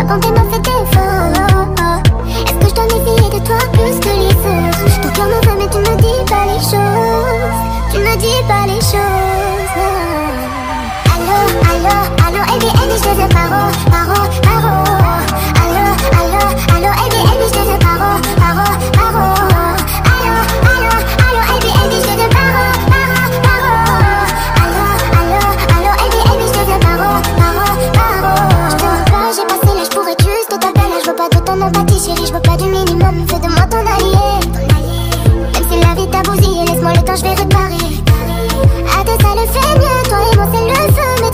bonté m'a fait défaut. Est-ce que je dois méfier de toi plus que les autres? Ton cœur me veut mais tu me dis pas les choses. Tu me dis pas les choses. Allô, allô, allô, Elbi, Elbi, je te veux paro, paro, paro. Allô, allô, allô, Elbi, Elbi, je te veux paro, paro, paro. Allô, allô, allô, Elbi, Elbi, je te veux paro, paro, paro. Allô, allô, allô, Elbi, Elbi, je te veux paro, paro, paro. Je te veux pas, j'ai passé l'âge pour être juste t'appeler là. Je veux pas de ton empathie, chérie, je veux pas du minimum. Fais de moi ton allié. Même si la vie t'a bousillé, laisse-moi le temps, je vais réparer.